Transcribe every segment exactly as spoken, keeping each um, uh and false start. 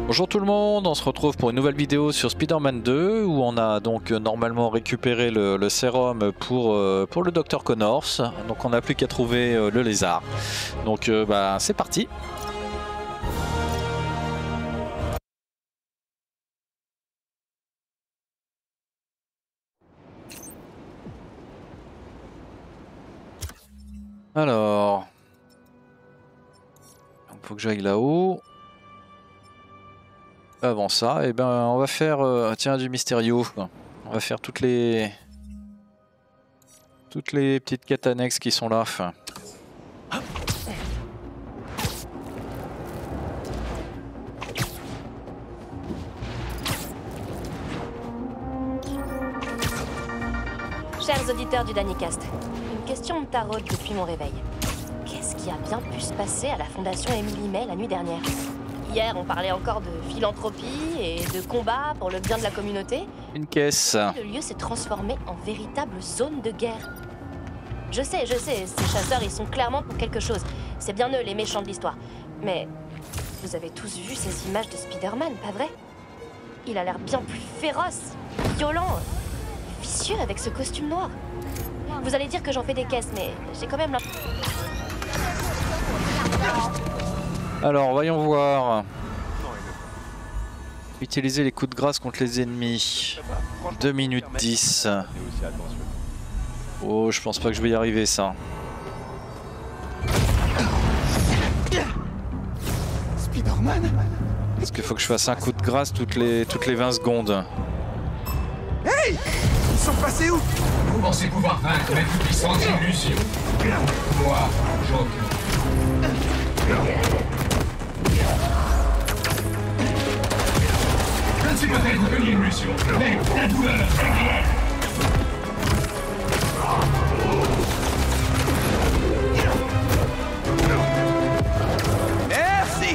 Bonjour tout le monde, on se retrouve pour une nouvelle vidéo sur Spider-Man deux où on a donc normalement récupéré le, le sérum pour, euh, pour le docteur Connors. Donc on n'a plus qu'à trouver euh, le lézard. Donc euh, bah, c'est parti. Alors, il faut que j'aille là-haut. Avant ça, eh ben, on va faire euh, tiens, du mystérieux. On va faire toutes les toutes les petites quêtes annexes qui sont là. Chers auditeurs du Danicast, une question me taraude depuis mon réveil. Qu'est-ce qui a bien pu se passer à la Fondation Emily May la nuit dernière? Hier, on parlait encore de philanthropie et de combat pour le bien de la communauté. Une caisse. Le lieu s'est transformé en véritable zone de guerre. Je sais, je sais, ces chasseurs, ils sont clairement pour quelque chose. C'est bien eux, les méchants de l'histoire. Mais vous avez tous vu ces images de Spider-Man, pas vrai? Il a l'air bien plus féroce, violent, vicieux avec ce costume noir. Vous allez dire que j'en fais des caisses, mais j'ai quand même l'impression... Alors, voyons voir. Utiliser les coups de grâce contre les ennemis. deux minutes dix. Oh, je pense pas que je vais y arriver, ça. Spider-Man? Parce qu'il faut que je fasse un coup de grâce toutes les, toutes les vingt secondes. Hey! Ils sont passés où? Vous pensez pouvoir vaincre mes plus puissantes illusions? Moi, Joker. Je ne suis peut-être qu'une illusion, mais la douleur est réelle. Merci!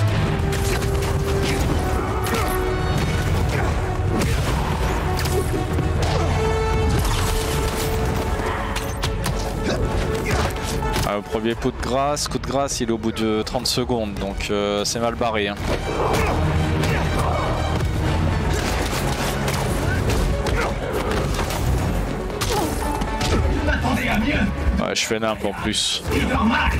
Ah, le premier coup de grâce, coup de grâce il est au bout de trente secondes, donc euh, c'est mal barré. Hein. Je m'attendais à mieux. Ouais, je fais nimp en plus. C'est normal.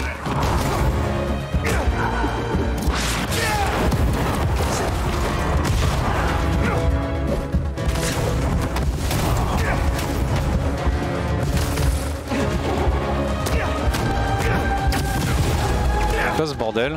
Quoi ce bordel?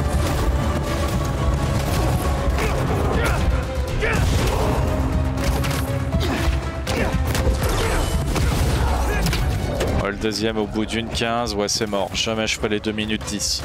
Ouais, le deuxième au bout d'une quinze, ouais c'est mort. Jamais je ferai les deux minutes dix.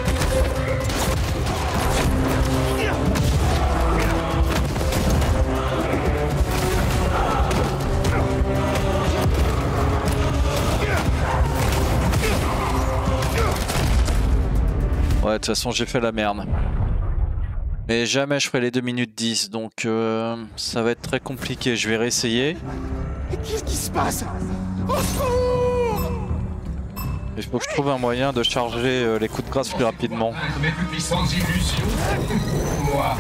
Ouais, de toute façon j'ai fait la merde. Mais jamais je ferai les deux minutes dix, donc euh, ça va être très compliqué. Je vais réessayer. Qu'est-ce qui se passe? Au secours! Il faut que je trouve un moyen de charger euh, les coups de grâce plus rapidement. Vaincre mes plus puissantes illusions? Moi.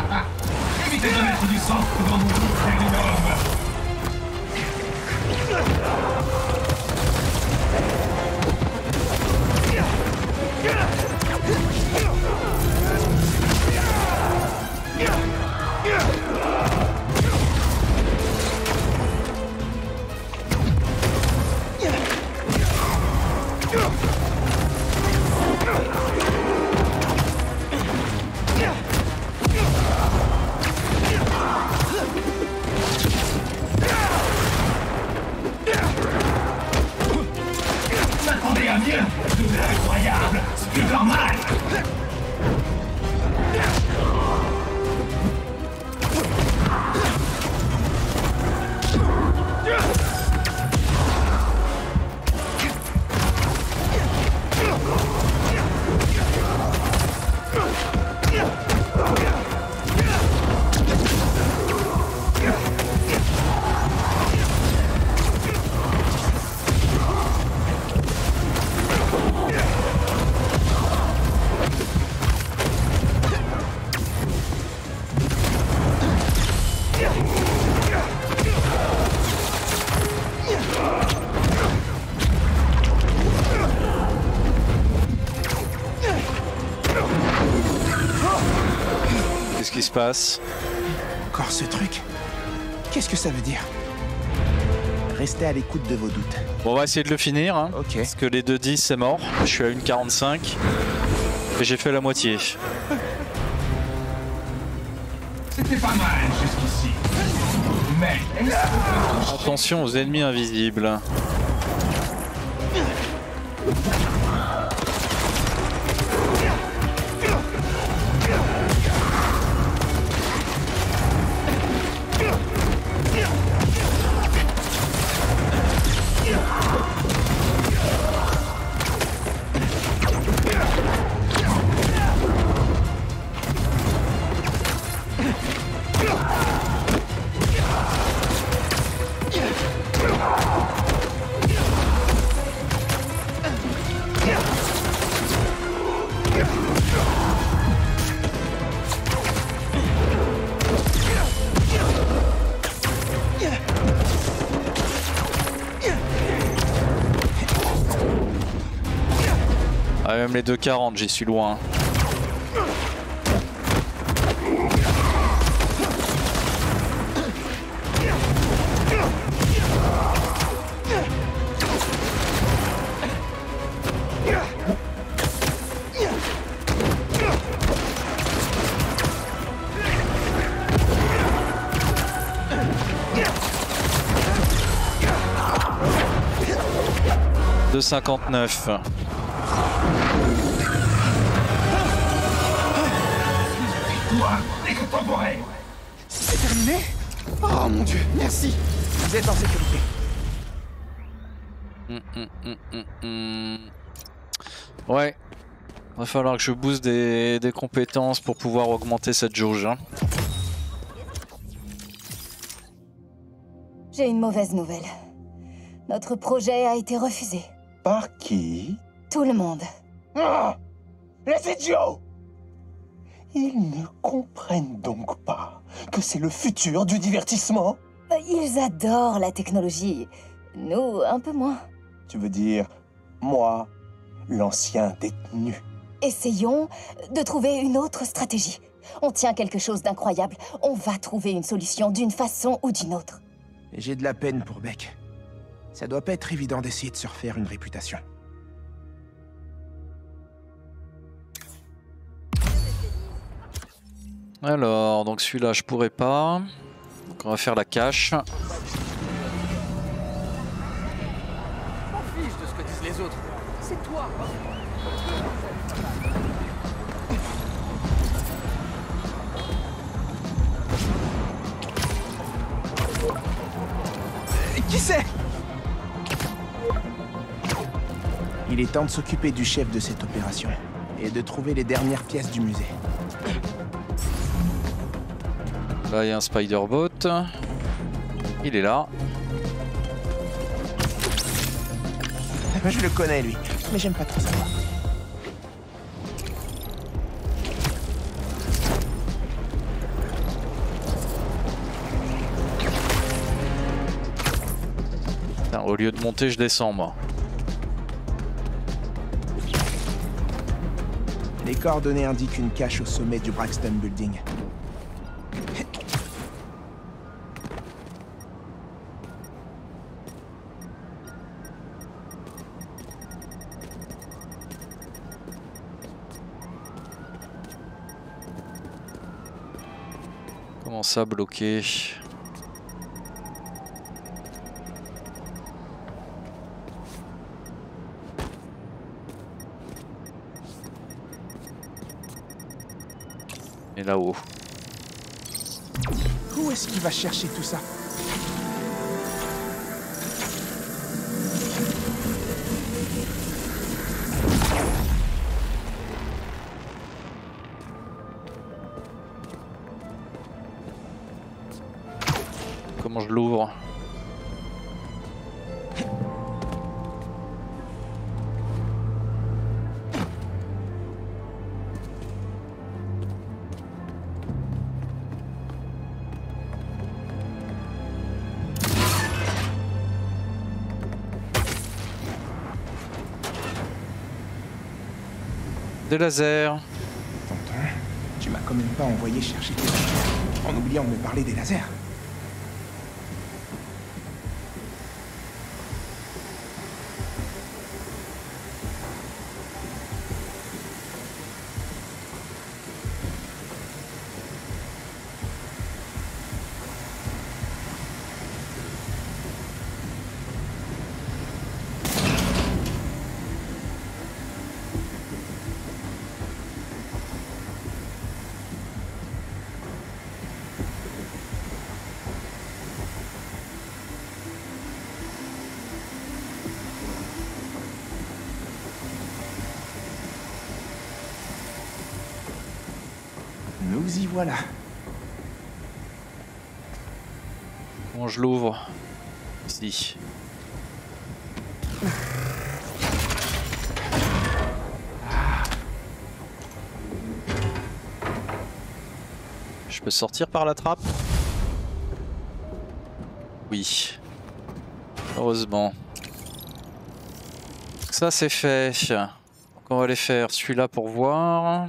Évitez de mettre du sang dans mon bouche, énorme. passe? Encore ce truc? Qu'est-ce que ça veut dire? Restez à l'écoute de vos doutes. Bon, on va essayer de le finir. Hein, ok. Parce que les deux dix, c'est mort. Je suis à une quarante-cinq. Et j'ai fait la moitié. C'était pas mal jusqu'ici. Mais Attention aux ennemis invisibles. Ah, même les deux quarante, j'y suis loin. deux cinquante-neuf. C'est terminé? Oh mon dieu, merci. Vous êtes en sécurité. Hum, hum, hum, hum, hum. Ouais. Va falloir que je booste des, des compétences pour pouvoir augmenter cette jauge. Hein. J'ai une mauvaise nouvelle. Notre projet a été refusé. Par qui? Tout le monde. Ah! Laissez Joe! Ils ne comprennent donc pas que c'est le futur du divertissement? Ils adorent la technologie. Nous, un peu moins. Tu veux dire, moi, l'ancien détenu? Essayons de trouver une autre stratégie. On tient quelque chose d'incroyable. On va trouver une solution d'une façon ou d'une autre. J'ai de la peine pour Beck. Ça doit pas être évident d'essayer de se refaire une réputation. Alors, donc celui-là, je pourrais pas. Donc on va faire la cache. Je m'en fiche de ce que disent les autres. C'est toi. Qui c'est? Il est temps de s'occuper du chef de cette opération et de trouver les dernières pièces du musée. Là, il y a un Spider-Bot. Il est là. Je le connais, lui, mais j'aime pas trop savoir. Putain, au lieu de monter, je descends, moi. Les coordonnées indiquent une cache au sommet du Braxton Building. Comment ça, bloqué? Et là-haut. Où est-ce qu'il va chercher tout ça? Comment je l'ouvre? Des lasers. Tonton, tu m'as quand même pas envoyé chercher tes affaires, en oubliant de me parler des lasers. Nous y voilà. Bon, je l'ouvre. Ici. Je peux sortir par la trappe? Oui. Heureusement. Ça c'est fait. Donc on va aller faire celui-là pour voir.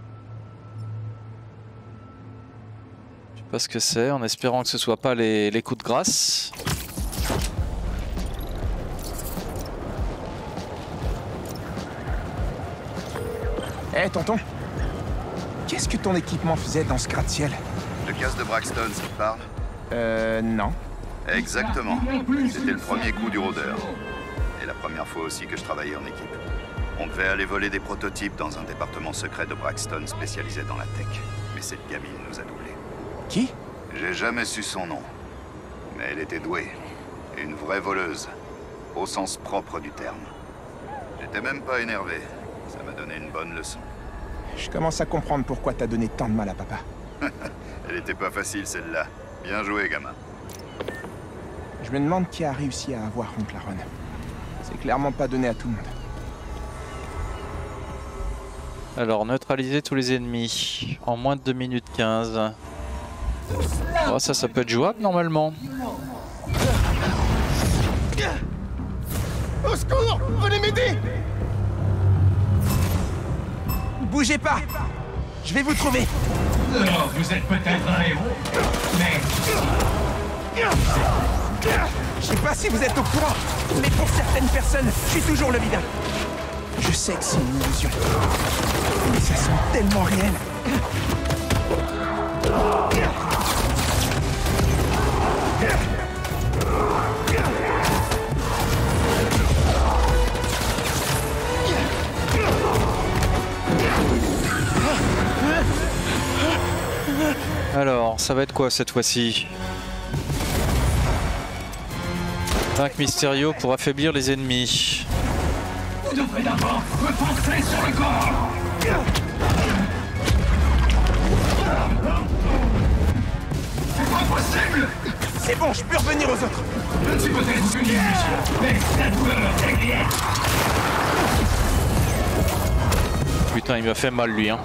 Je sais pas ce que c'est, en espérant que ce soit pas les, les coups de grâce. Hé, hey, tonton. Qu'est-ce que ton équipement faisait dans ce gratte-ciel? Le casse de Braxton, ça te parle? Euh, non. Exactement. C'était le premier coup du rôdeur. Et la première fois aussi que je travaillais en équipe. On devait aller voler des prototypes dans un département secret de Braxton spécialisé dans la tech. Mais cette gamine nous a doublés. Qui? J'ai jamais su son nom. Mais elle était douée. Une vraie voleuse. Au sens propre du terme. J'étais même pas énervé. Ça m'a donné une bonne leçon. Je commence à comprendre pourquoi t'as donné tant de mal à papa. Elle était pas facile celle-là. Bien joué, gamin. Je me demande qui a réussi à avoir Oncle Aaron. C'est clairement pas donné à tout le monde. Alors, neutraliser tous les ennemis en moins de deux minutes quinze. Oh, ça, ça peut être jouable normalement. Au secours! Venez m'aider! Bougez pas! Je vais vous trouver! Alors, vous êtes peut-être un héros, mais... Je sais pas si vous êtes au courant, mais pour certaines personnes, je suis toujours le vilain. Je sais que c'est une illusion, mais ça sent tellement réel. Alors, ça va être quoi cette fois-ci? Vaincre Mysterio pour affaiblir les ennemis. Vous devrez d'abord me penser sur le corps. C'est pas possible. C'est bon, je peux revenir aux autres. Je suis peut-être une illusion, mais la douleur est réelle. Putain, il m'a fait mal lui, hein.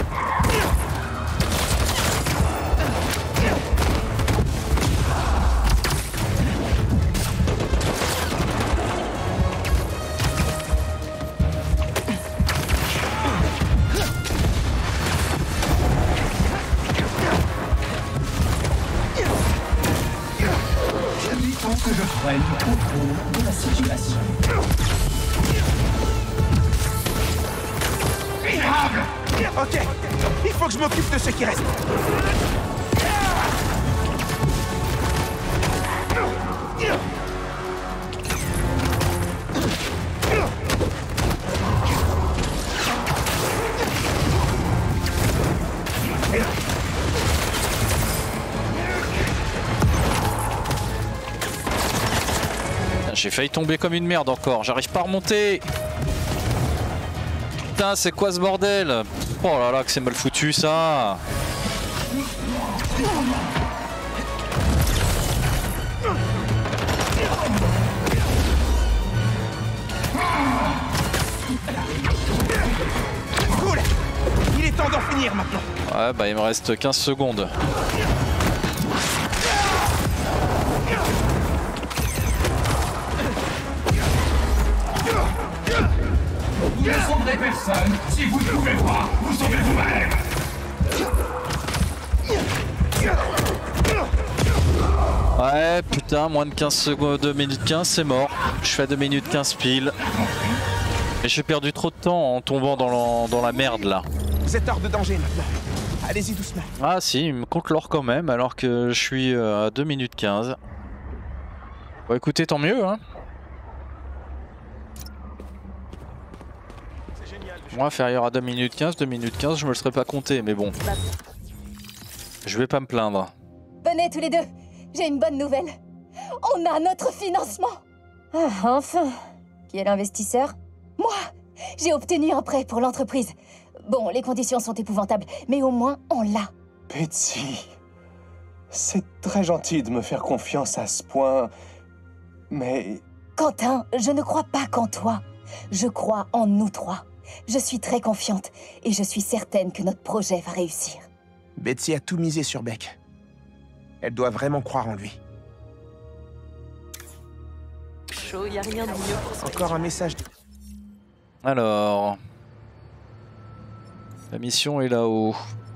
Que je prenne le contrôle de la situation. Minable! Ok, il faut que je m'occupe de ce qui reste. J'ai failli tomber comme une merde encore, j'arrive pas à remonter. Putain, c'est quoi ce bordel? Oh là là, que c'est mal foutu ça. Cool. Il est temps d'en finir maintenant. Ouais, bah il me reste quinze secondes. Vous ne sauverez personne si vous ne pouvez pas vous sauver vous-même. Ouais, putain, moins de quinze secondes, deux minutes quinze, c'est mort. Je fais deux minutes quinze pile. Et j'ai perdu trop de temps en tombant dans la, dans la merde là. Vous êtes hors de danger maintenant. Allez-y doucement. Ah si, il me compte l'or quand même alors que je suis à deux minutes quinze. Bon écoutez, tant mieux hein. Moi inférieur à deux minutes quinze, deux minutes quinze, je me le serais pas compté mais bon. Je vais pas me plaindre. Venez tous les deux, j'ai une bonne nouvelle. On a notre financement. Ah, enfin. Qui est l'investisseur? Moi. J'ai obtenu un prêt pour l'entreprise. Bon, les conditions sont épouvantables, mais au moins on l'a. Betsy, c'est très gentil de me faire confiance à ce point, mais... Quentin, je ne crois pas qu'en toi. Je crois en nous trois. Je suis très confiante et je suis certaine que notre projet va réussir. Betsy a tout misé sur Beck. Elle doit vraiment croire en lui. Chaud, y a rien de mieux pour ça. Encore un message. Alors... La mission est là-haut.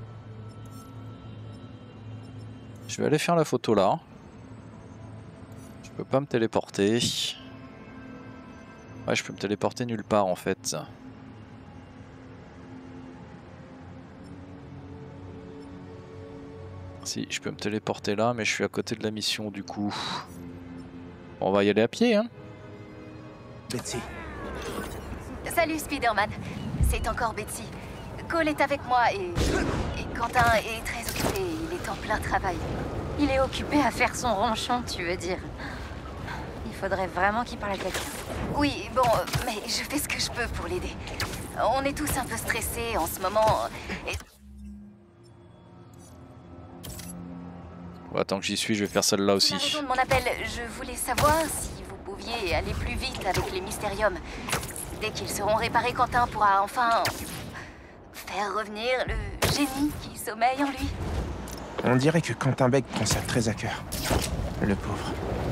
Je vais aller faire la photo là. Je peux pas me téléporter. Ouais, je peux me téléporter nulle part en fait. Si, je peux me téléporter là, mais je suis à côté de la mission du coup. On va y aller à pied, hein. Betsy. Salut Spider-Man, c'est encore Betsy. Cole est avec moi et... et Quentin est très occupé, il est en plein travail. Il est occupé à faire son ronchon, tu veux dire. Il faudrait vraiment qu'il parle à quelqu'un. Oui, bon, mais je fais ce que je peux pour l'aider. On est tous un peu stressés en ce moment. Et... Bon, attends que j'y suis, je vais faire celle-là aussi. La raison de mon appel, je voulais savoir si vous pouviez aller plus vite avec les Mystériums. Dès qu'ils seront réparés, Quentin pourra enfin... faire revenir le génie qui sommeille en lui. On dirait que Quentin Beck prend ça très à cœur. Le pauvre.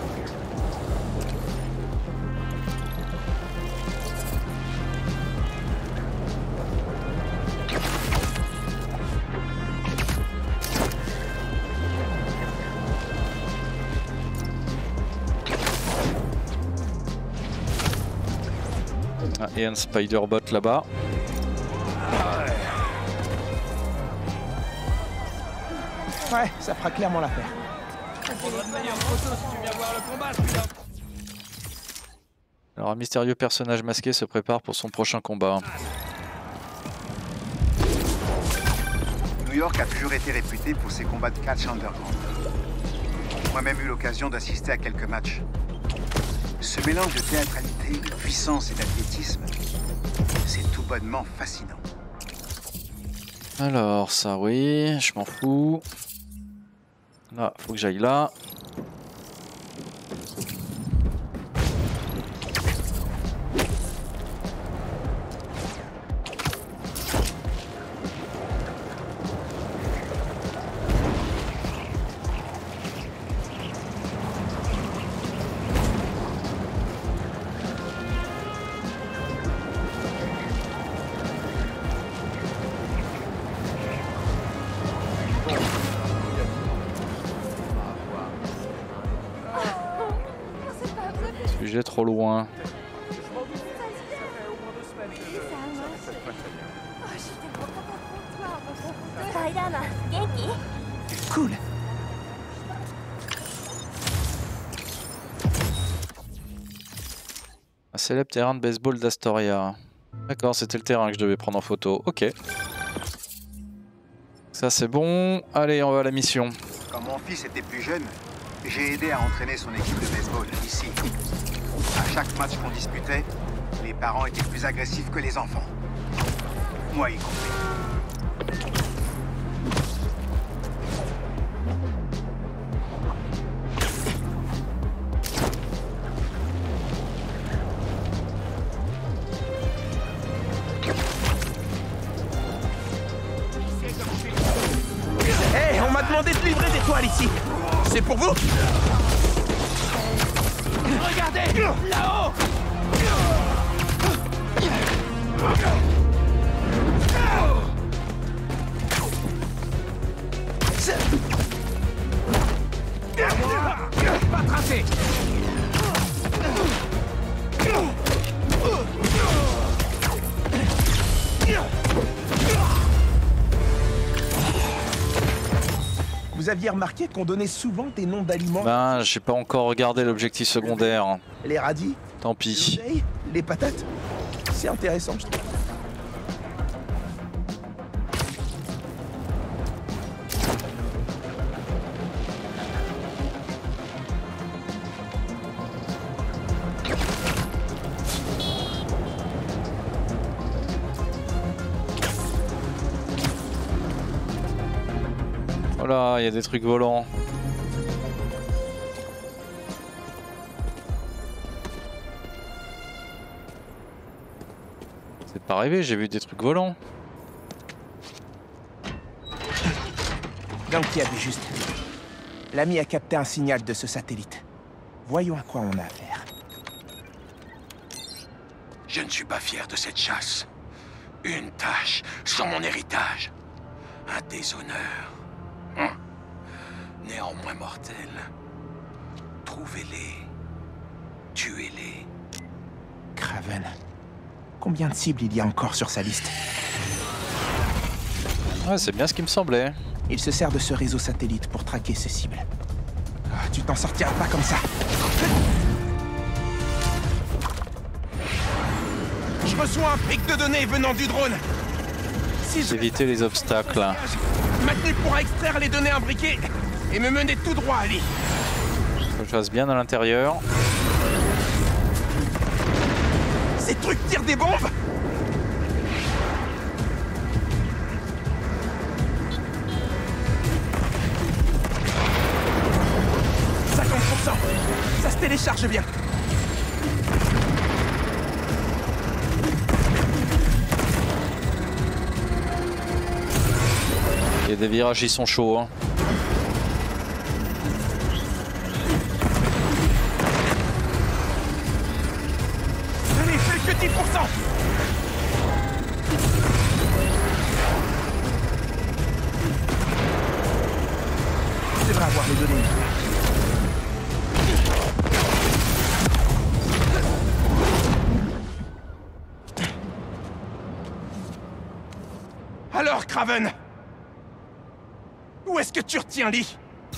Ah, et un Spider-Bot là-bas. Ouais, ça fera clairement l'affaire. Alors un mystérieux personnage masqué se prépare pour son prochain combat. New York a toujours été réputé pour ses combats de catch underground. J'ai moi-même eu l'occasion d'assister à quelques matchs. Ce mélange de théâtralité, de puissance et d'athlétisme, c'est tout bonnement fascinant. Alors ça oui, je m'en fous. Là, faut que j'aille là. J'ai trop loin. Cool. Un célèbre terrain de baseball d'Astoria. D'accord, c'était le terrain que je devais prendre en photo. Ok. Ça c'est bon. Allez, on va à la mission. Quand mon fils était plus jeune, j'ai aidé à entraîner son équipe de baseball ici. À chaque match qu'on disputait, les parents étaient plus agressifs que les enfants. Moi y compris. Hé, hey, on m'a demandé de livrer des toiles ici. C'est pour vous? Regardez, là-haut! aviez remarqué qu'on donnait souvent des noms d'aliments? Ben, j'ai pas encore regardé l'objectif secondaire. Les radis? Tant pis. L'oseille, les patates? C'est intéressant, je trouve. Oh là, il y a des trucs volants. C'est pas rêvé, j'ai vu des trucs volants. Donc il y avait juste. L'ami a capté un signal de ce satellite. Voyons à quoi on a affaire. Je ne suis pas fier de cette chasse. Une tâche sans mon héritage. Un déshonneur. Hum. Néanmoins mortel. Trouvez-les. Tuez-les. Kraven. Combien de cibles il y a encore sur sa liste? Ouais, c'est bien ce qui me semblait. Il se sert de ce réseau satellite pour traquer ses cibles. Ah, tu t'en sortiras pas comme ça. Je reçois un pic de données venant du drone. Si je... Éviter les obstacles. Maintenu pourra extraire les données imbriquées et me mener tout droit à lui. Faut que je fasse bien à l'intérieur. Ces trucs tirent des bombes? cinquante pour cent. Ça se télécharge bien. Il y a des virages, ils sont chauds. Hein. Allez, plus que dix pour cent. Je devrais avoir les données. Alors, Kraven, où est-ce que tu retiens Lee?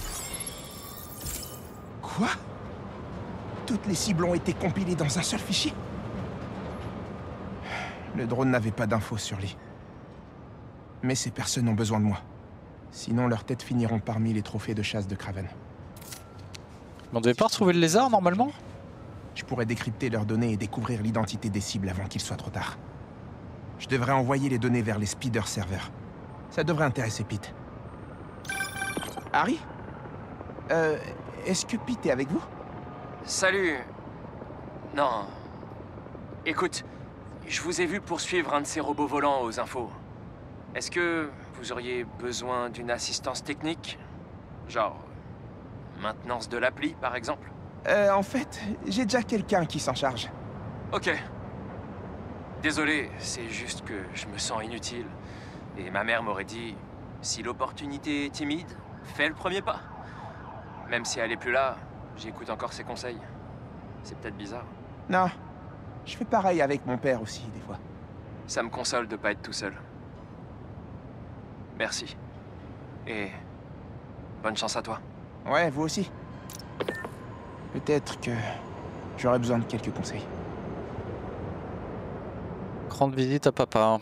Quoi? Toutes les cibles ont été compilées dans un seul fichier? Le drone n'avait pas d'infos sur Lee. Mais ces personnes ont besoin de moi. Sinon, leurs têtes finiront parmi les trophées de chasse de Kraven. On devait pas retrouver le lézard normalement? Je pourrais décrypter leurs données et découvrir l'identité des cibles avant qu'il soit trop tard. Je devrais envoyer les données vers les speeder serveurs. Ça devrait intéresser Pete. Harry? Euh... Est-ce que Pete est avec vous? Salut. Non. Écoute, je vous ai vu poursuivre un de ces robots volants aux infos. Est-ce que vous auriez besoin d'une assistance technique? Genre, maintenance de l'appli, par exemple? Euh, en fait, j'ai déjà quelqu'un qui s'en charge. Ok. Désolé, c'est juste que je me sens inutile. Et ma mère m'aurait dit, si l'opportunité est timide, fais le premier pas. Même si elle est plus là, j'écoute encore ses conseils. C'est peut-être bizarre. Non, je fais pareil avec mon père aussi, des fois. Ça me console de pas être tout seul. Merci. Et bonne chance à toi. Ouais, vous aussi. Peut-être que j'aurais besoin de quelques conseils. Grande visite à papa.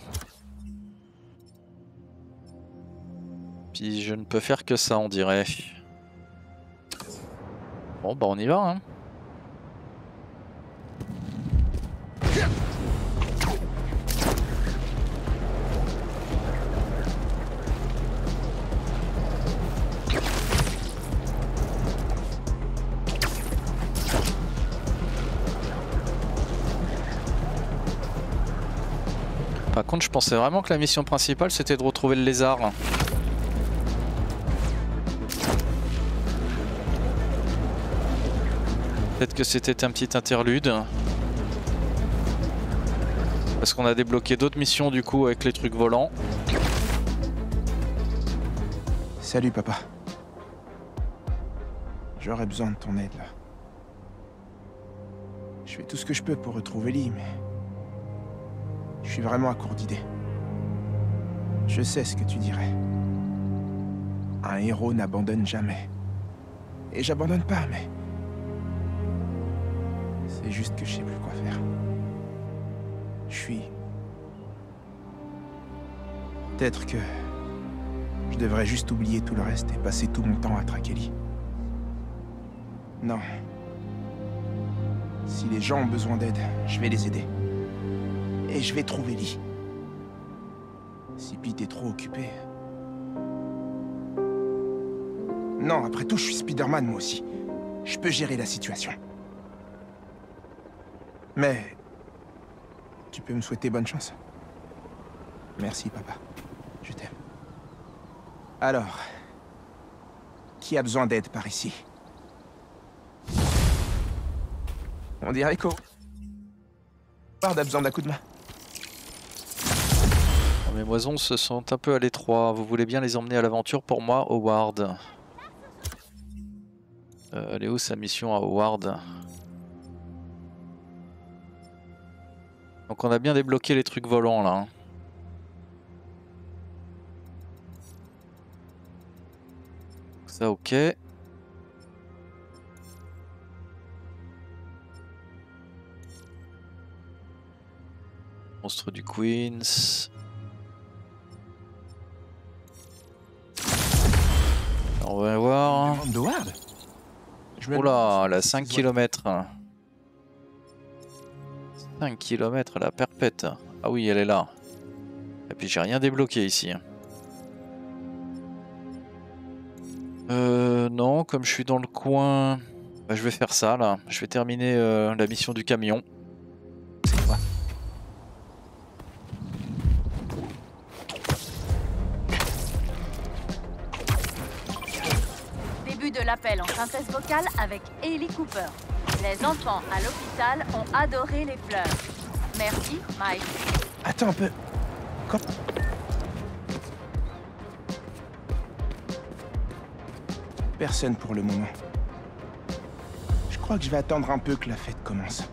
Puis je ne peux faire que ça, on dirait. Bon, bah on y va, hein. Par contre, je pensais vraiment que la mission principale, c'était de retrouver le lézard. Peut-être que c'était un petit interlude. Parce qu'on a débloqué d'autres missions du coup avec les trucs volants. Salut papa. J'aurais besoin de ton aide là. Je fais tout ce que je peux pour retrouver Lee, mais... je suis vraiment à court d'idées. Je sais ce que tu dirais. Un héros n'abandonne jamais. Et j'abandonne pas, mais... c'est juste que je sais plus quoi faire. Je suis... Peut-être que... je devrais juste oublier tout le reste et passer tout mon temps à traquer Lee. Non. Si les gens ont besoin d'aide, je vais les aider. Et je vais trouver Lee. Si Pete est trop occupé... Non, après tout, je suis Spider-Man, moi aussi. Je peux gérer la situation. Mais... tu peux me souhaiter bonne chance? Merci, papa. Je t'aime. Alors... qui a besoin d'aide par ici? On dirait qu'au... Bard a besoin d'un coup de main. Mes moisons se sont un peu à l'étroit. Vous voulez bien les emmener à l'aventure pour moi, Howard? euh, Elle est où sa mission à Howard? Donc on a bien débloqué les trucs volants là. Hein. Ça ok. Monstre du Queens. On va voir. Oh là, elle a cinq kilomètres. cinq kilomètres, la perpète. Ah oui, elle est là. Et puis j'ai rien débloqué ici. Euh, non, comme je suis dans le coin, bah, je vais faire ça là. Je vais terminer euh, la mission du camion. C'est quoi? Début de l'appel en synthèse vocale avec Hailey Cooper. Les enfants à l'hôpital ont adoré les fleurs. Merci, Mike. Attends un peu. Quoi? Personne pour le moment. Je crois que je vais attendre un peu que la fête commence.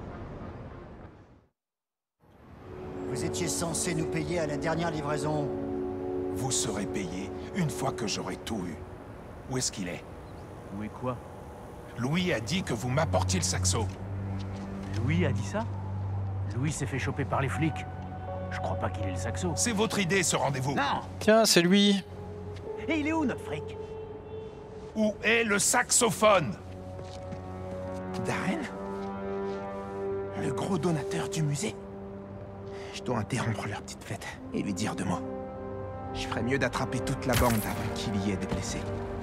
Vous étiez censé nous payer à la dernière livraison. Vous serez payé une fois que j'aurai tout eu. Où est-ce qu'il est? Où est quoi? Louis a dit que vous m'apportiez le saxo. Louis a dit ça? Louis s'est fait choper par les flics. Je crois pas qu'il ait le saxo. C'est votre idée, ce rendez-vous. Non! Tiens, c'est lui. Et il est où, notre fric? Où est le saxophone? Darren? Le gros donateur du musée? Je dois interrompre leur petite fête et lui dire deux mots. Je ferais mieux d'attraper toute la bande avant qu'il y ait des blessés.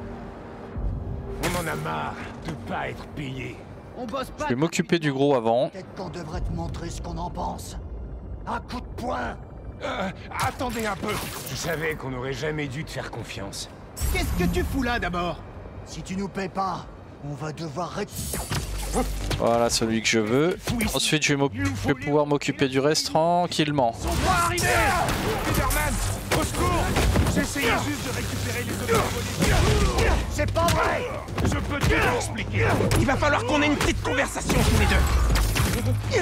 On en a marre de pas être payé. On bosse pas. Je vais m'occuper du gros avant. Peut-être qu'on devrait te montrer ce qu'on en pense. Un coup de poing. Euh, attendez un peu. Je savais qu'on n'aurait jamais dû te faire confiance. Qu'est-ce que tu fous là d'abord? Si tu nous paies pas, on va devoir... Voilà celui que je veux. Ensuite je vais, je vais pouvoir m'occuper du reste tranquillement. On va arriver. Spider-Man, au secours. J'essayais juste de récupérer les objets. C'est pas vrai. Je peux te l'expliquer. Il va falloir qu'on ait une petite conversation tous les deux.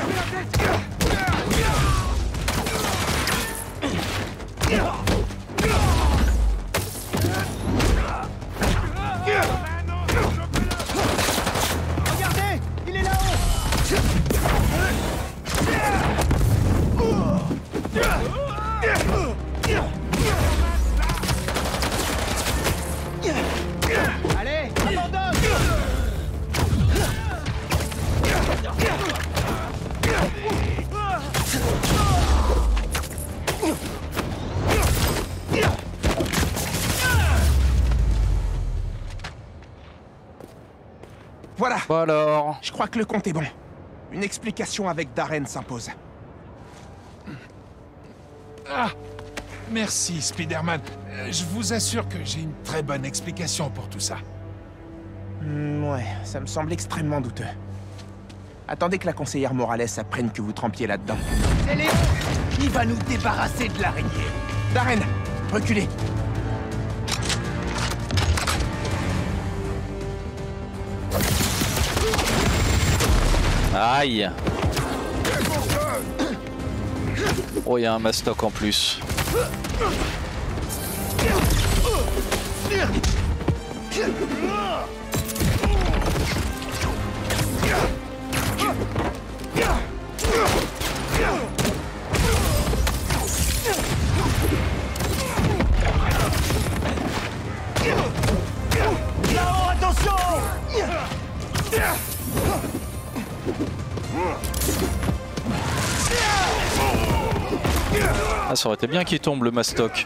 Regardez, il est là-haut. Allez, abandonne. Voilà. Bon alors. Je crois que le compte est bon. Une explication avec Darren s'impose. Ah, merci, Spider-Man. Euh, je vous assure que j'ai une très bonne explication pour tout ça. Mm, ouais, ça me semble extrêmement douteux. Attendez que la conseillère Morales apprenne que vous trempiez là-dedans. C'est Léon. Il va nous débarrasser de l'araignée. Darren, reculez. Aïe. Oh, il y a un mastoc en plus. Là-haut, attention! Ah, ça aurait été bien qu'il tombe le mastoc.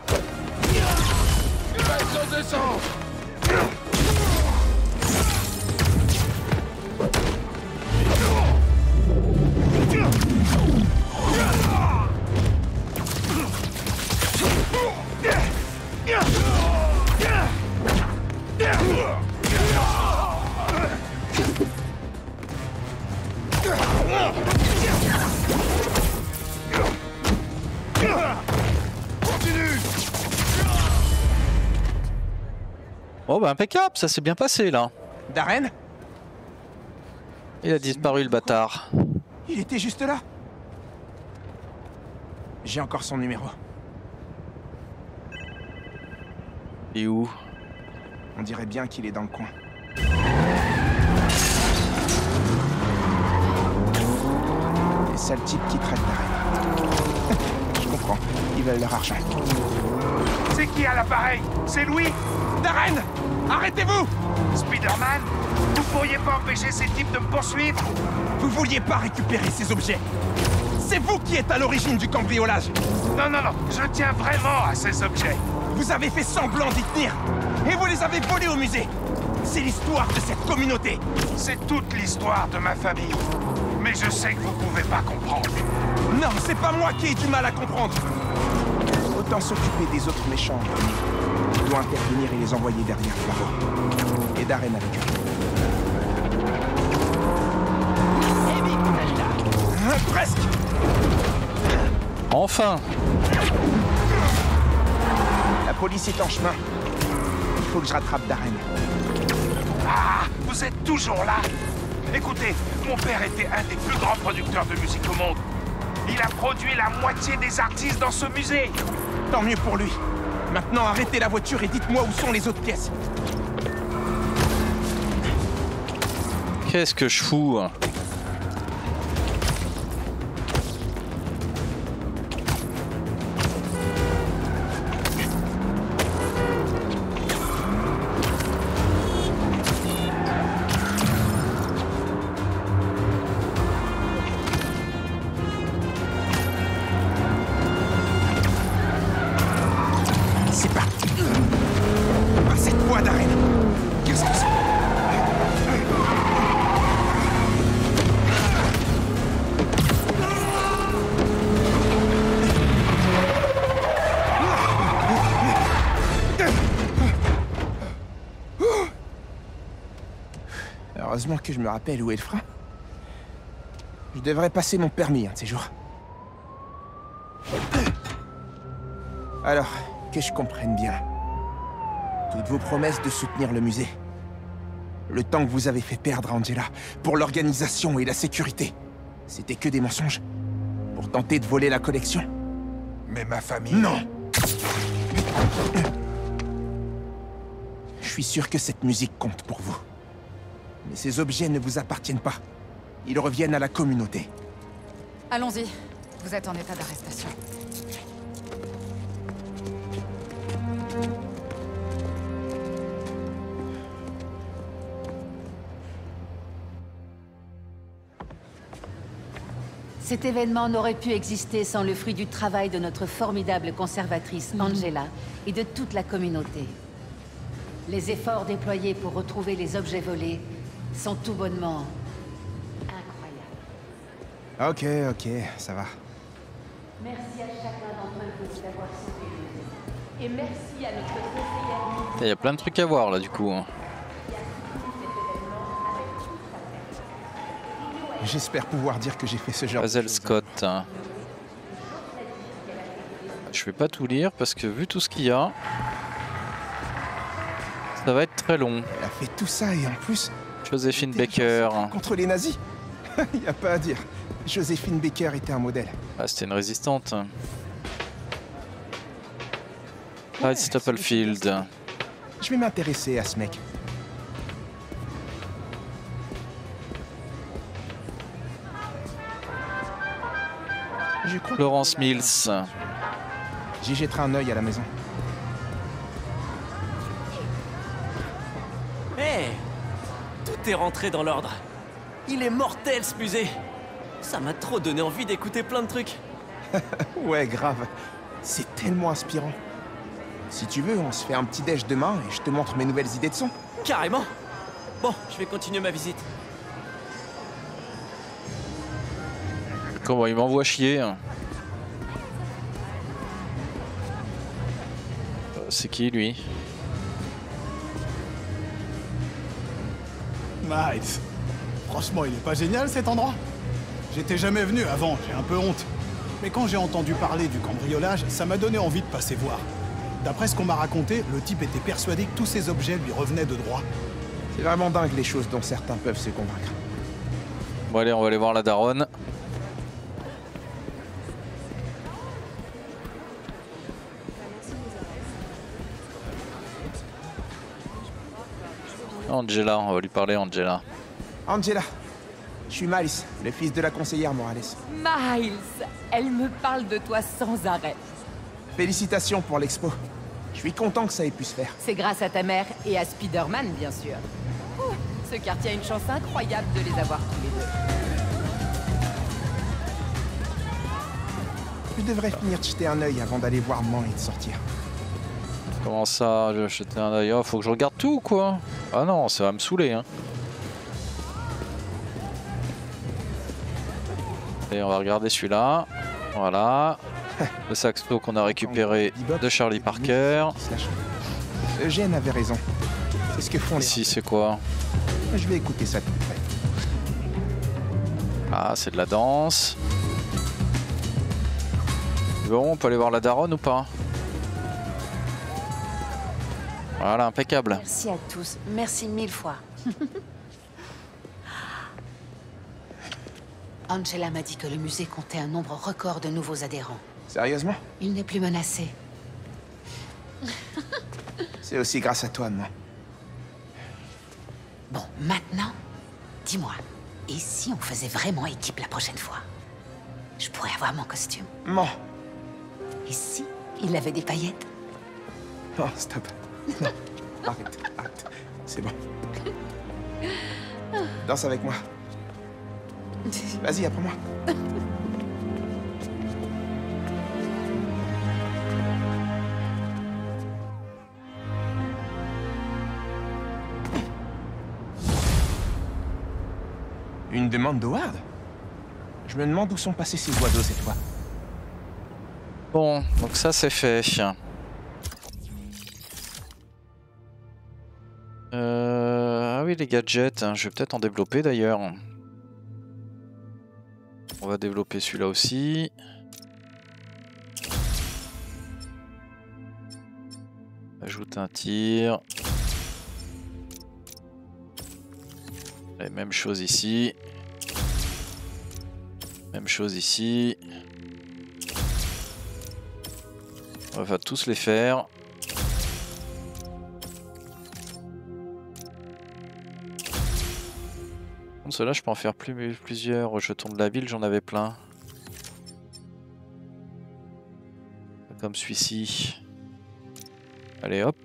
Oh bah impeccable, ça s'est bien passé là. Darren? Il a disparu le bâtard. Il était juste là. J'ai encore son numéro. Et où? On dirait bien qu'il est dans le coin. Les sales types qui traitent Darren. Je comprends, ils veulent leur argent. C'est qui à l'appareil? C'est Louis? Darren! Arrêtez-vous! Spider-Man? Vous pourriez pas empêcher ces types de me poursuivre? Vous vouliez pas récupérer ces objets? C'est vous qui êtes à l'origine du cambriolage! Non, non, non, je tiens vraiment à ces objets. Vous avez fait semblant d'y tenir, et vous les avez volés au musée! C'est l'histoire de cette communauté! C'est toute l'histoire de ma famille. Mais je sais que vous pouvez pas comprendre. Non, c'est pas moi qui ai du mal à comprendre! Autant s'occuper des autres méchants. Il doit intervenir et les envoyer derrière Faro. Et Darren avec eux. Hein, presque! Enfin! La police est en chemin. Il faut que je rattrape Darren. Ah, vous êtes toujours là? Écoutez, mon père était un des plus grands producteurs de musique au monde. Il a produit la moitié des artistes dans ce musée. Tant mieux pour lui. Maintenant, arrêtez la voiture et dites-moi où sont les autres pièces. Qu'est-ce que je fous? Heureusement que je me rappelle où est le frein. Je devrais passer mon permis un de ces jours. Alors, que je comprenne bien. Toutes vos promesses de soutenir le musée. Le temps que vous avez fait perdre à Angela pour l'organisation et la sécurité. C'était que des mensonges. Pour tenter de voler la collection. Mais ma famille... Non! Je suis sûr que cette musique compte pour vous. Mais ces objets ne vous appartiennent pas. Ils reviennent à la communauté. Allons-y. Vous êtes en état d'arrestation. Cet événement n'aurait pu exister sans le fruit du travail de notre formidable conservatrice Angela et de toute la communauté. Les efforts déployés pour retrouver les objets volés sont tout bonnement incroyables. Ok, ok, ça va. Merci à chacun d'entre vous d'avoir sauvé le musée. Et merci à notre conseillère. Il y a plein de trucs à voir là du coup. J'espère pouvoir dire que j'ai fait ce genre Hazel de choses. Scott. Je vais pas tout lire parce que vu tout ce qu'il y a, ça va être très long. Elle a fait tout ça et en plus... Joséphine Baker. Contre les nazis. Il n'y a pas à dire. Joséphine Baker était un modèle. Ah, c'était une résistante. Clyde Stupplefield. Je vais m'intéresser à ce mec. Je crois Florence Mills. J'y jetterai un œil à la maison. Hé hey, tout est rentré dans l'ordre. Il est mortel ce musée. Ça m'a trop donné envie d'écouter plein de trucs. Ouais, grave. C'est tellement inspirant. Si tu veux, on se fait un petit déj demain et je te montre mes nouvelles idées de son. Carrément. Bon, je vais continuer ma visite. Comment il m'envoie chier. Euh, C'est qui lui? Miles, franchement, il est pas génial cet endroit. J'étais jamais venu avant, j'ai un peu honte. Mais quand j'ai entendu parler du cambriolage, ça m'a donné envie de passer voir. D'après ce qu'on m'a raconté, le type était persuadé que tous ces objets lui revenaient de droit. C'est vraiment dingue les choses dont certains peuvent se convaincre. Bon allez, on va aller voir la daronne. Angela, on va lui parler, Angela. Angela, je suis Miles, le fils de la conseillère Morales. Miles, elle me parle de toi sans arrêt. Félicitations pour l'expo. Je suis content que ça ait pu se faire. C'est grâce à ta mère et à Spider-Man, bien sûr. Ouh, ce quartier a une chance incroyable de les avoir tous les deux. Je devrais finir de jeter un œil avant d'aller voir maman et de sortir. Comment ça, je vais jeter un œil? Oh, faut que je regarde tout ou quoi? Ah non, ça va me saouler. Hein. Et on va regarder celui-là. Voilà. Le saxo qu'on a récupéré de Charlie Parker. Eugène avait raison. C'est ce que font les... Ici, c'est quoi? Je vais écouter ça de plus près. Ah, c'est de la danse. Bon, on peut aller voir la daronne ou pas? Voilà, impeccable. Merci à tous. Merci mille fois. Angela m'a dit que le musée comptait un nombre record de nouveaux adhérents. Sérieusement? Il n'est plus menacé. C'est aussi grâce à toi, maman. Bon, maintenant, dis-moi, et si on faisait vraiment équipe la prochaine fois? Je pourrais avoir mon costume. Non. Et si il avait des paillettes? Non, stop. Non, arrête, arrête. C'est bon. Danse avec moi. Vas-y, après moi. Une demande d'Howard? Je me demande où sont passés ces oiseaux cette fois. Bon, donc ça c'est fait. Euh... Ah oui, les gadgets, hein. Je vais peut-être en développer d'ailleurs. On va développer celui-là aussi. Ajoute un tir. Et même chose ici. Même chose ici. On va tous les faire. Ceux-là, je peux en faire plus, plusieurs jetons de la ville, j'en avais plein. Comme celui-ci. Allez, hop.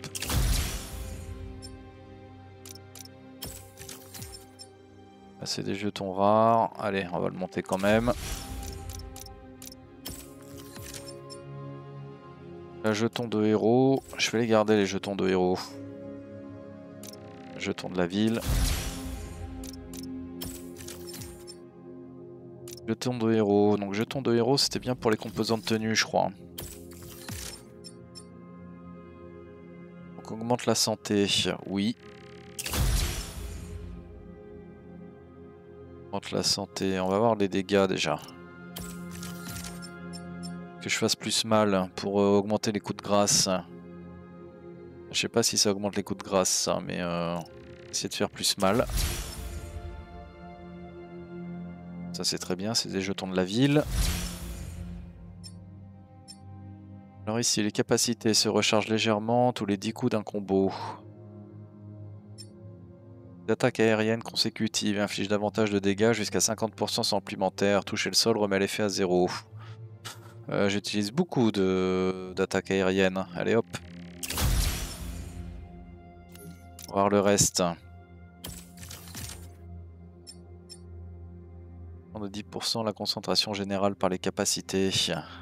Là, c'est des jetons rares. Allez, on va le monter quand même. Un jeton de héros. Je vais les garder, les jetons de héros. Jetons de la ville. Jeton de héros. Donc jeton de héros, c'était bien pour les composants de tenue, je crois. Donc augmente la santé. Oui. Augmente la santé. On va voir les dégâts déjà. Que je fasse plus mal pour euh, augmenter les coups de grâce. Je sais pas si ça augmente les coups de grâce, ça, mais euh, essayer de faire plus mal. Ça c'est très bien, c'est des jetons de la ville. Alors ici, les capacités se rechargent légèrement tous les dix coups d'un combo. D'attaque aérienne consécutive, inflige davantage de dégâts jusqu'à cinquante pour cent supplémentaires. Toucher le sol remet l'effet à zéro. Euh, J'utilise beaucoup d'attaque aérienne. Allez hop. On va voir le reste. De dix pour cent la concentration générale par les capacités.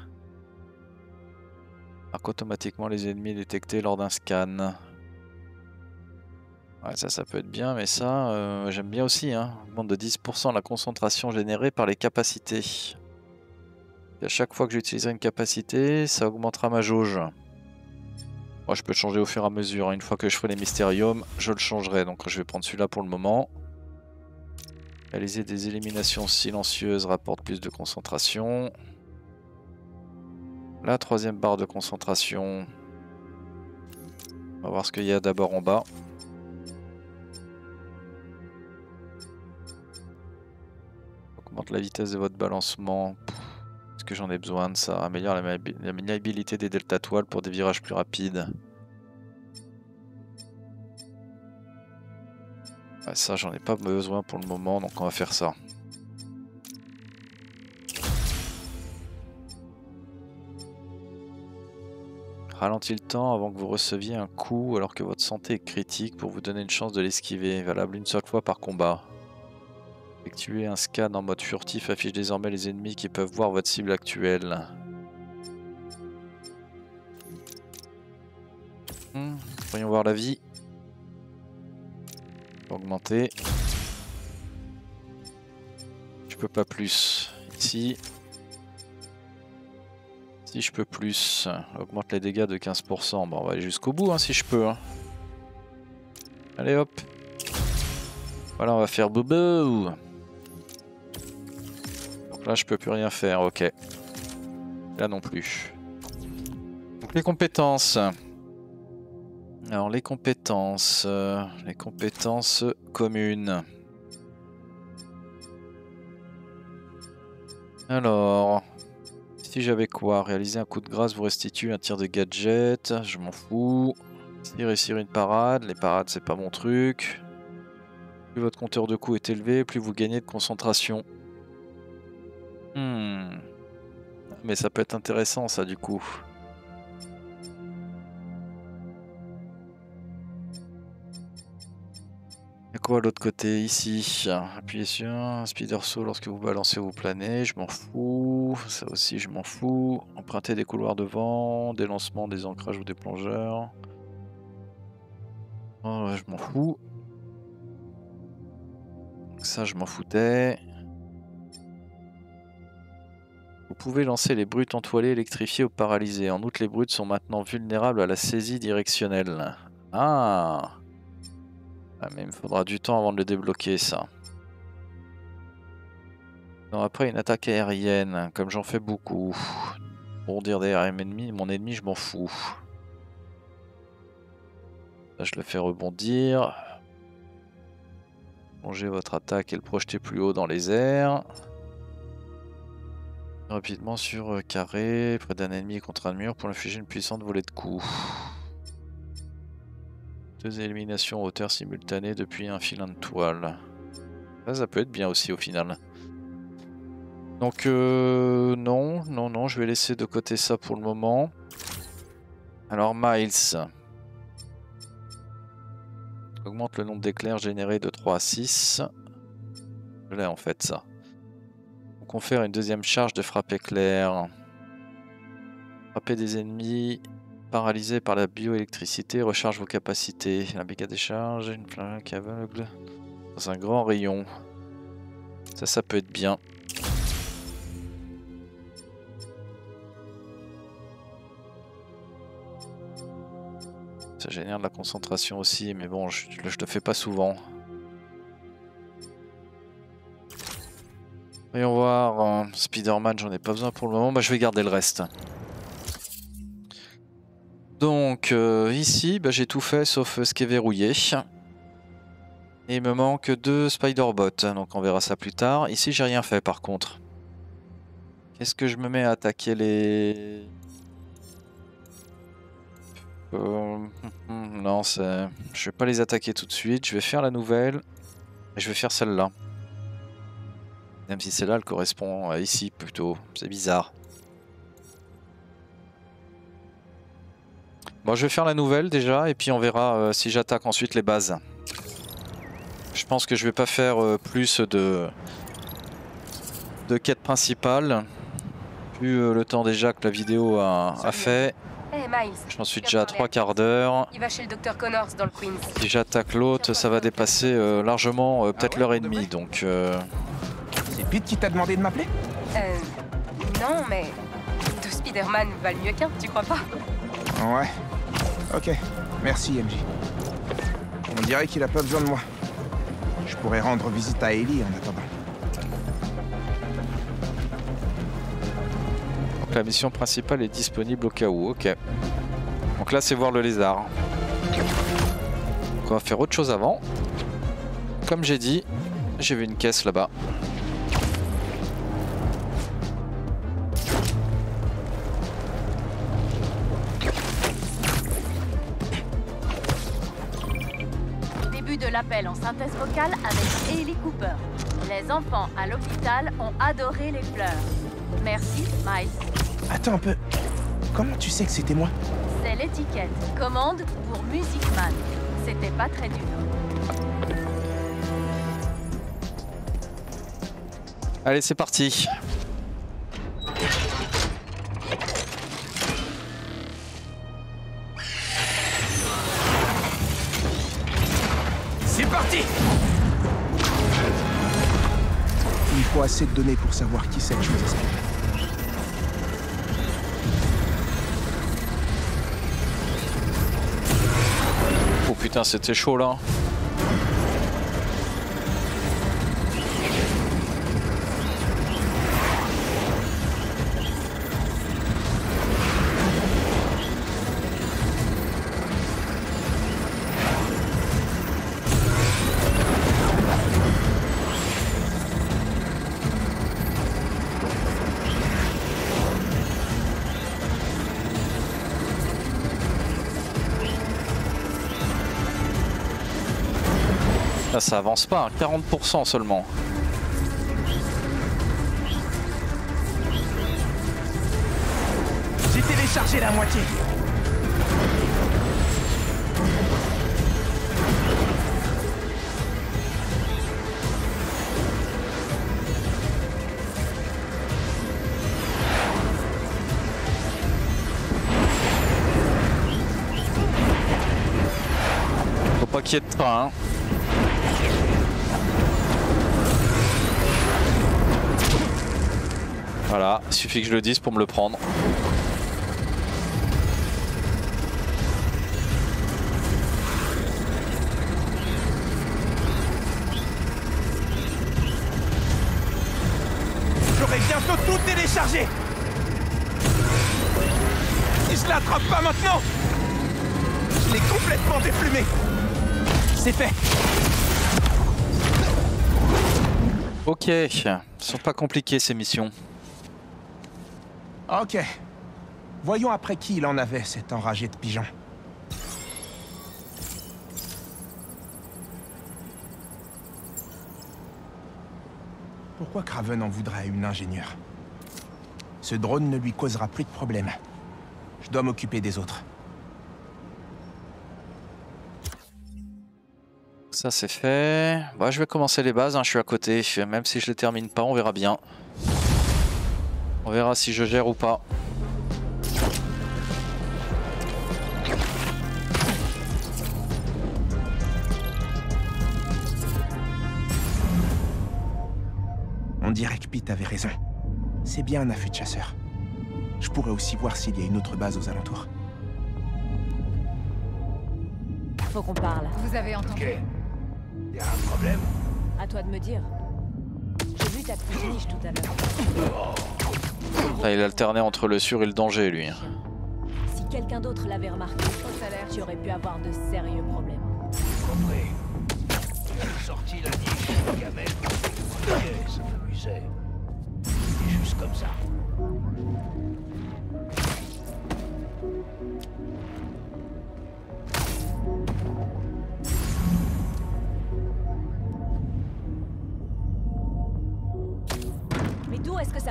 Marque automatiquement les ennemis détectés lors d'un scan. Ouais, ça, ça peut être bien, mais ça, euh, j'aime bien aussi. Hein. Augmente de dix pour cent la concentration générée par les capacités. Et à chaque fois que j'utiliserai une capacité, ça augmentera ma jauge. Moi, je peux le changer au fur et à mesure. Une fois que je ferai les mystériums, je le changerai. Donc, je vais prendre celui-là pour le moment. Réaliser des éliminations silencieuses rapporte plus de concentration. La troisième barre de concentration. On va voir ce qu'il y a d'abord en bas. Augmente la vitesse de votre balancement. Est-ce que j'en ai besoin de ça? Améliore la, la maniabilité des delta toiles pour des virages plus rapides. Ouais, ça, j'en ai pas besoin pour le moment, donc on va faire ça. Ralentit le temps avant que vous receviez un coup alors que votre santé est critique pour vous donner une chance de l'esquiver. Valable une seule fois par combat. Effectuer un scan en mode furtif affiche désormais les ennemis qui peuvent voir votre cible actuelle. Hmm, voyons voir la vie. Augmenter. Je peux pas plus. Ici. Si je peux plus. Augmente les dégâts de quinze pour cent. Bon, on va aller jusqu'au bout hein, si je peux. Hein. Allez hop. Voilà, on va faire boubou. Donc là, je peux plus rien faire. Ok. Là non plus. Donc les compétences. Alors les compétences, euh, les compétences communes. Alors, si j'avais quoi? Réaliser un coup de grâce vous restitue un tir de gadget, je m'en fous. Si réussir une parade, les parades c'est pas mon truc. Plus votre compteur de coups est élevé, plus vous gagnez de concentration. Hmm. Mais ça peut être intéressant ça du coup. Il y a quoi à l'autre côté ici? Appuyez sur un speeder saut lorsque vous balancez ou vous planez, je m'en fous. Ça aussi je m'en fous. Emprunter des couloirs de vent, des lancements, des ancrages ou des plongeurs. Oh, ouais, je m'en fous. Ça je m'en foutais. Vous pouvez lancer les brutes entoilées, électrifiées ou paralysées. En outre, les brutes sont maintenant vulnérables à la saisie directionnelle. Ah! Ah, mais il me faudra du temps avant de le débloquer ça. Non, après une attaque aérienne, comme j'en fais beaucoup. Bondir derrière ennemi, mon ennemi je m'en fous. Là je le fais rebondir. Plonger votre attaque et le projeter plus haut dans les airs. Rapidement sur carré, près d'un ennemi contre un mur pour infliger une puissante volée de coups. Deux éliminations en hauteur simultanée depuis un filin de toile. Ça, ça peut être bien aussi au final. Donc euh, non, non, non, je vais laisser de côté ça pour le moment. Alors Miles. Augmente le nombre d'éclairs générés de trois à six. Je l'ai en fait ça. On confère une deuxième charge de frappe éclair. Frapper des ennemis paralysés par la bioélectricité, recharge vos capacités. La méga décharge, une flamme qui aveugle. Dans un grand rayon. Ça, ça peut être bien. Ça génère de la concentration aussi, mais bon, je, je le fais pas souvent. Voyons voir, euh, Spider-Man, j'en ai pas besoin pour le moment, bah, je vais garder le reste. Donc euh, ici, bah, j'ai tout fait sauf ce qui est verrouillé. Et il me manque deux Spider-Bots, donc on verra ça plus tard. Ici, j'ai rien fait par contre. Qu'est-ce que je me mets à attaquer les... Euh, non, je vais pas les attaquer tout de suite. Je vais faire la nouvelle Et je vais faire celle-là. Même si celle-là, elle correspond à ici plutôt. C'est bizarre. Bon, je vais faire la nouvelle déjà, et puis on verra euh, si j'attaque ensuite les bases. Je pense que je vais pas faire euh, plus de, de quêtes principales. Vu euh, le temps déjà que la vidéo a, a fait. Hey Miles, J'en suis déjà à trois quarts d'heure. il va chez le docteur Connors dans le Queens. Si j'attaque l'autre, ça va dépasser euh, largement euh, peut-être l'heure et demie. Donc, euh... c'est Pete qui t'a demandé de m'appeler? Euh... Non, mais... deux Spider-Man valent mieux qu'un, tu crois pas? Ouais. Ok. Merci, M J. On dirait qu'il a pas besoin de moi. Je pourrais rendre visite à Ellie en attendant. Donc la mission principale est disponible au cas où, ok. Donc là c'est voir le lézard. Donc on va faire autre chose avant. Comme j'ai dit, j'ai vu une caisse là-bas. Début de l'appel en synthèse vocale avec Ellie Cooper. Les enfants à l'hôpital ont adoré les fleurs. Merci, Miles. Attends un peu. Comment tu sais que c'était moi? C'est l'étiquette. Commande pour Music Man. C'était pas très dur. Allez, c'est parti. C'est parti! Il faut assez de données pour savoir qui cette chose est. Oh putain, c'était chaud là. Là, ça avance pas, hein, quarante pour cent seulement. J'ai téléchargé la moitié. Faut pas qu'il y ait de train, hein. Voilà, il suffit que je le dise pour me le prendre. J'aurai bientôt tout téléchargé. Si je l'attrape pas maintenant, je l'ai complètement déplumé. C'est fait. Ok, ce sont pas compliquées ces missions. Ok. Voyons après qui il en avait, cet enragé de pigeon. Pourquoi Kraven en voudrait à une ingénieure? Ce drone ne lui causera plus de problème. Je dois m'occuper des autres. Ça c'est fait. Bah, je vais commencer les bases, hein, je suis à côté. Même si je les termine pas, on verra bien. On verra si je gère ou pas. On dirait que Pete avait raison. C'est bien un affût de chasseur. Je pourrais aussi voir s'il y a une autre base aux alentours. Faut qu'on parle. Vous avez entendu? Ok. Y a un problème? À toi de me dire. J'ai vu ta petite niche tout à l'heure. Là, il alternait entre le sûr et le danger, lui. Si quelqu'un d'autre l'avait remarqué, tu aurais pu avoir de sérieux problèmes. Compris. J'ai sorti la niche, la gamelle. Ok, ça m'amusait. C'est juste comme ça.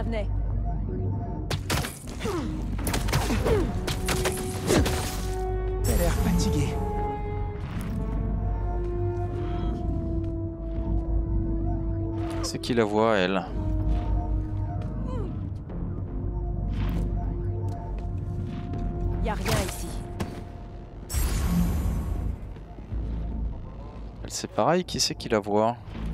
venait. T'as l'air fatigué. C'est qui la voit, elle? Y a rien ici. Elle, c'est pareil, qui c'est qui la voit?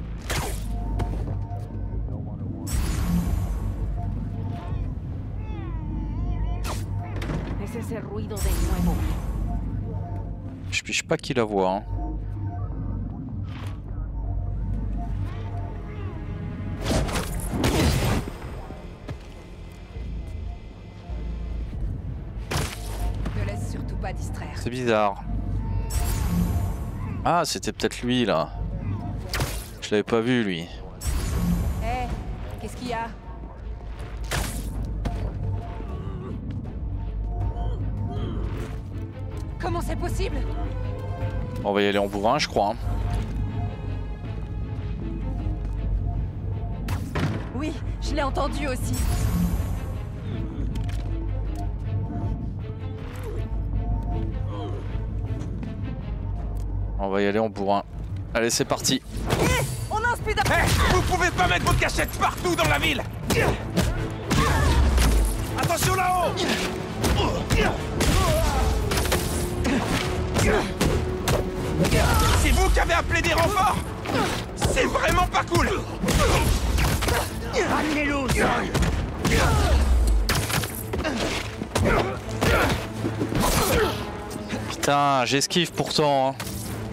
Es ese ruido de nuevo. Je piche pas qui la voit. Hein. Ne laisse surtout pas distraire. C'est bizarre. Ah, c'était peut-être lui là. Je l'avais pas vu lui. Hé, hey, qu'est-ce qu'il y a? Comment c'est possible? On va y aller en bourrin, je crois. Hein. Oui, je l'ai entendu aussi. On va y aller en bourrin. Allez, c'est parti. Hey, on a un speed up. Hey, vous pouvez pas mettre vos cachettes partout dans la ville. Attention là-haut. C'est vous qui avez appelé des renforts. C'est vraiment pas cool. Ramenez-le. Putain, j'esquive pourtant. Hein.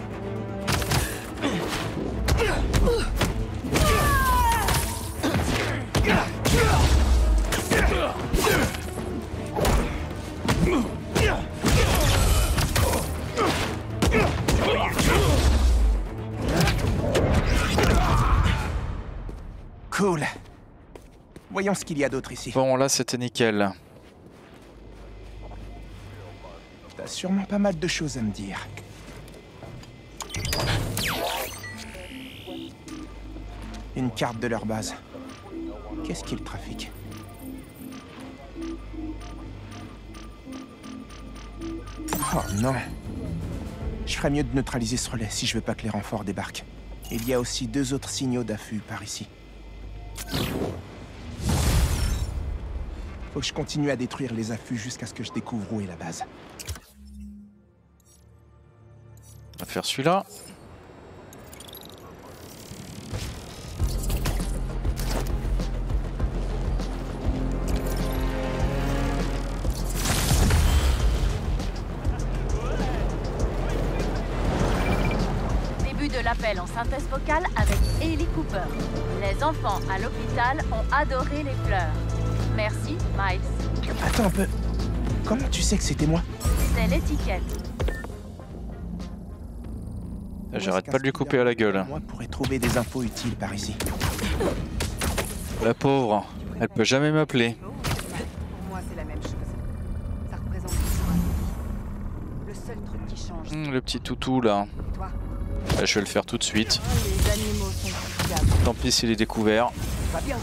Cool. Voyons ce qu'il y a d'autre ici. Bon, là, c'était nickel. T'as sûrement pas mal de choses à me dire. Une carte de leur base. Qu'est-ce qu'ils trafiquent? Oh non. Je ferais mieux de neutraliser ce relais si je veux pas que les renforts débarquent. Il y a aussi deux autres signaux d'affût par ici. Faut que je continue à détruire les affûts jusqu'à ce que je découvre où est la base. On va faire celui-là. Début de l'appel en synthèse vocale avec Ellie Cooper. Les enfants à l'hôpital ont adoré les fleurs. Merci, Miles. Attends un peu. Comment tu sais que c'était moi? C'est l'étiquette. J'arrête pas de lui couper à la gueule. Moi pourrais trouver des infos utiles par ici. La pauvre, elle peut jamais m'appeler. Pour moi, c'est la même chose. Ça représente toujours un défi. Le seul truc qui change. Mmh, le petit toutou là. Toi. Bah, je vais le faire tout de suite. Les animaux sont fiables. Tant pis s'il est découvert. Pas bien.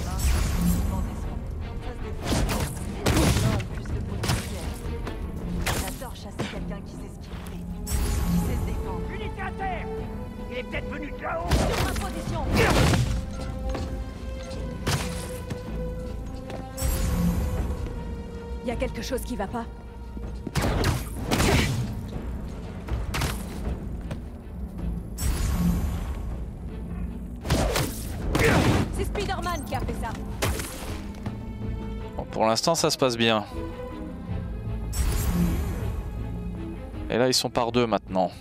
J'adore chasser quelqu'un qui sait ce qu'il fait. Qui sait se défendre. Unité à terre. Il est peut-être venu de là-haut. Sur ma position. Y a quelque chose qui va pas. C'est Spider-Man qui a fait ça. Bon, pour l'instant, ça se passe bien. Et là, ils sont par deux maintenant.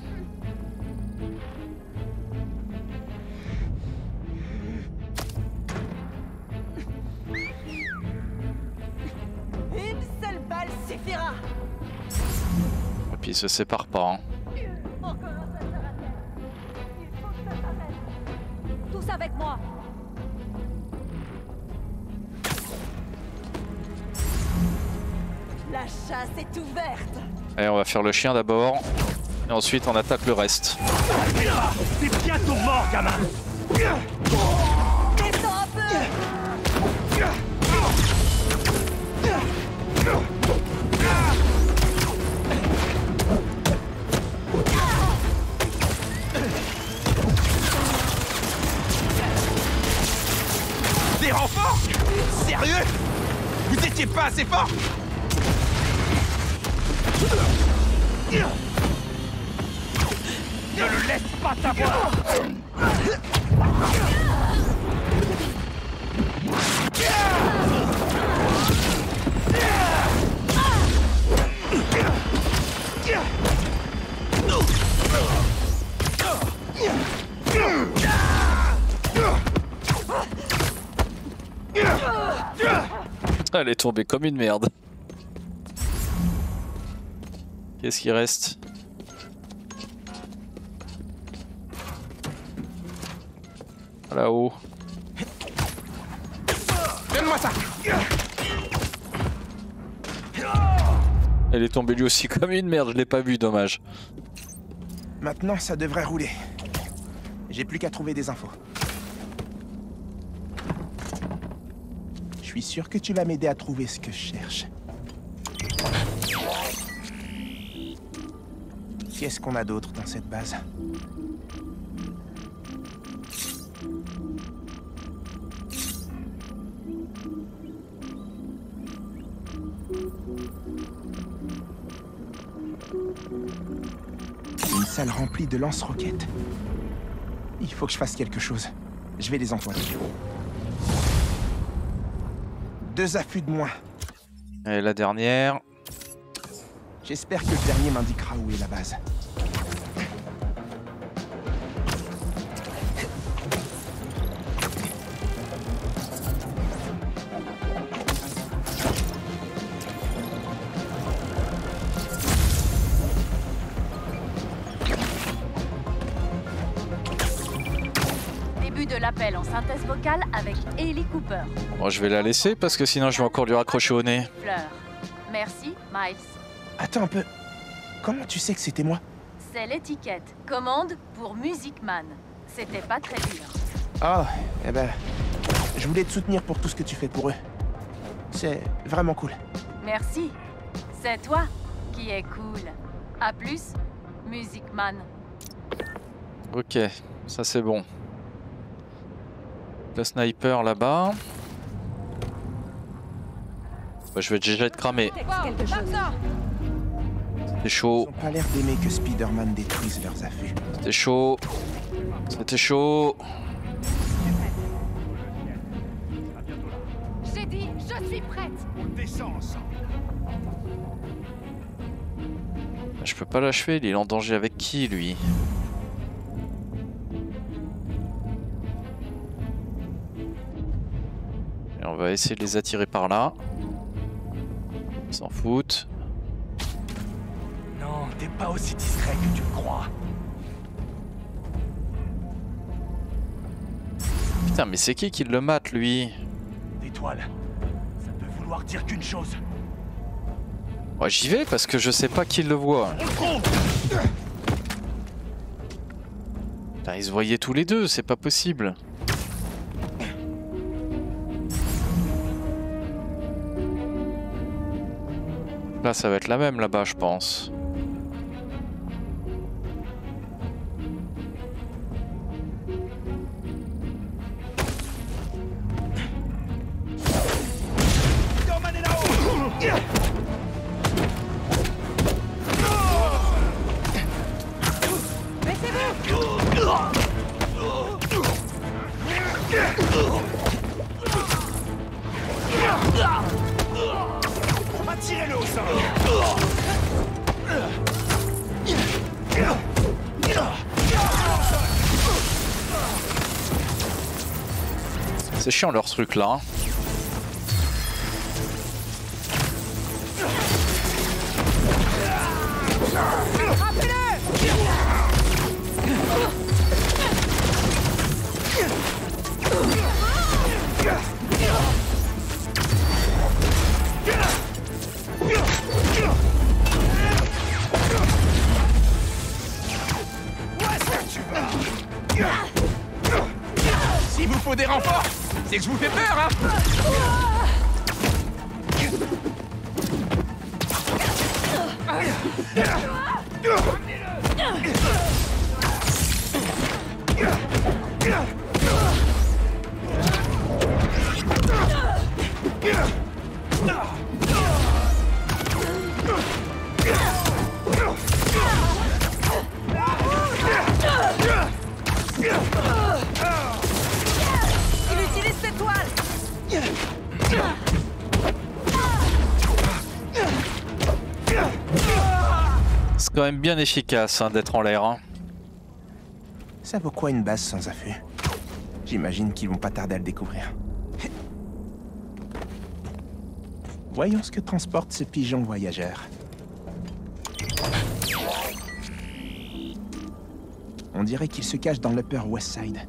Une seule balle suffira. Et puis ils se séparent pas. Hein. Encore un chasseur à terre. Il faut que ça s'arrête. Tous avec moi. La chasse est ouverte. Allez, on va faire le chien d'abord. Et ensuite, on attaque le reste. T'es bientôt mort, gamin. Descends un peu. Vous étiez pas assez fort. Ne le laisse pas t'avoir. Elle est tombée comme une merde. Qu'est-ce qui reste? Là-haut. Donne-moi ça. Elle est tombée lui aussi comme une merde, je l'ai pas vu, dommage. Maintenant, ça devrait rouler. J'ai plus qu'à trouver des infos. Je suis sûr que tu vas m'aider à trouver ce que je cherche. Qu'est-ce qu'on a d'autre dans cette base? Une salle remplie de lance-roquettes. Il faut que je fasse quelque chose. Je vais les empoigner. Deux affûts de moins. Et la dernière. J'espère que le dernier m'indiquera où est la base. Début de l'appel en synthèse vocale avec Ellie Cooper. Bon, je vais la laisser parce que sinon je vais encore lui raccrocher au nez. Fleur. Merci, Miles. Attends un peu. Comment tu sais que c'était moi? C'est l'étiquette. Commande pour Music Man. C'était pas très dur. Oh, eh ben... Je voulais te soutenir pour tout ce que tu fais pour eux. C'est vraiment cool. Merci. C'est toi qui est cool. À plus, Music Man. Ok, ça c'est bon. Le sniper là-bas. Bah, je vais déjà être cramé. C'est chaud. Ils ont pas l'air d'aimer que Spider-Man détruise leurs affûts. C'était chaud. C'était chaud. J'ai dit, je suis prête. On descend ensemble. Je peux pas l'achever, il est en danger avec qui lui? Et on va essayer de les attirer par là. Ils s'en foutent. Non, t'es pas aussi discret que tu le crois. Putain, mais c'est qui qui le mate lui? L'étoile, ça peut vouloir dire qu'une chose. Moi j'y vais parce que je sais pas qui le voit. On le trouve. Putain, ils se voyaient tous les deux, c'est pas possible. Là ça va être la même là-bas je pense. Attirez-le au sol. C'est chiant leur truc là. Hein. S'il vous faut des renforts, c'est que je vous fais peur, hein? Il utilise ses toiles. C'est quand même bien efficace hein, d'être en l'air. Hein. Ça vaut quoi une base sans affût? J'imagine qu'ils vont pas tarder à le découvrir. Voyons ce que transporte ce pigeon voyageur. On dirait qu'il se cache dans l'Upper West Side.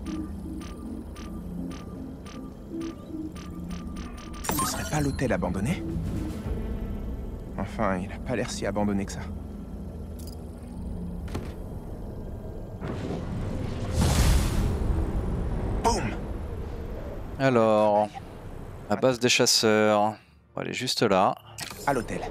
Ce serait pas l'hôtel abandonné? Enfin, il a pas l'air si abandonné que ça. Boum! Alors, la base des chasseurs, on va aller juste là. À l'hôtel.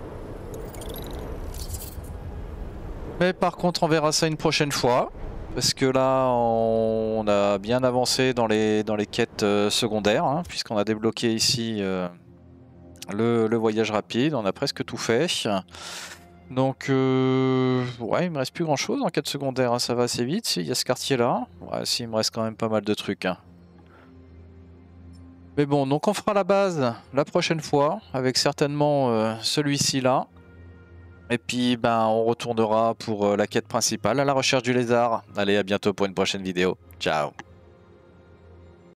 Mais par contre, on verra ça une prochaine fois. Parce que là, on a bien avancé dans les, dans les quêtes euh, secondaires, hein, puisqu'on a débloqué ici euh, le, le voyage rapide, on a presque tout fait. Donc, euh, ouais, il me reste plus grand chose en quête secondaire, hein, ça va assez vite. Si, il y a ce quartier-là. Ouais, si, il me reste quand même pas mal de trucs. Hein. Mais bon, donc on fera la base la prochaine fois, avec certainement euh, celui-ci là. Et puis ben on retournera pour la quête principale à la recherche du lézard. Allez, à bientôt pour une prochaine vidéo. Ciao.